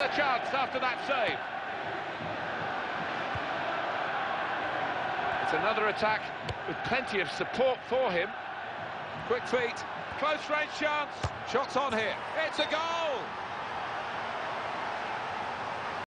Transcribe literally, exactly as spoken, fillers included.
a chance after that save. It's another attack with plenty of support for him. Quick feet, close range chance. Shots on here. It's a goal!